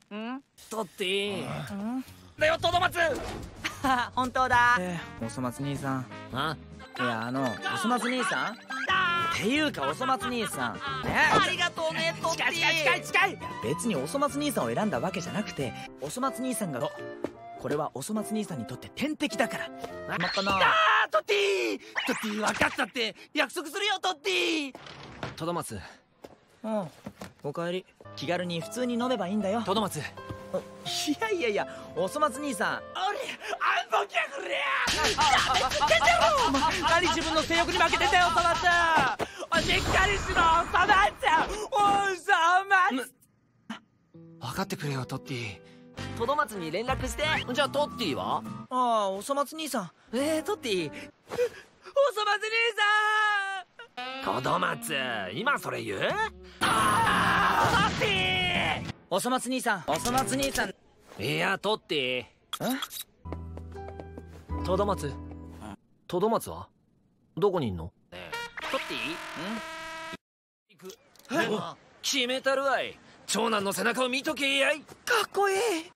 トッティだよトドマツ。 本当だ。 おそ松兄さん。 あ、 いやおそ松兄さんっていうかおそ松兄さんね。 ありがとうねトッティ。 近い。別におそ松兄さんを選んだわけじゃなくて、おそ松兄さんがこれはおそ松兄さんにとって天敵だから。まったな。 トッティ分かったって約束するよトッティ。トドマツ。 おかえり。気軽に普通に飲めばいいんだよ。 トドマツ。 いやおそ松兄さん。 あんぼきゃくれ何自分の性欲に負けてんだよおそ松。しっかりしろおそ松。 分かってくれよトッティ。 トドマツに連絡して。 じゃあトッティは？ おそ松兄さん。 トッティ。おそ松兄さん。 トドマツ、今それ言う？ トッティ。おそ松兄さん。おそ松兄さん。 いやトッティ。トドマツ。トドマツはどこにいんの？ トッティ。 行く。決めたるわい。長男の背中を見とけやい。 かっこいい。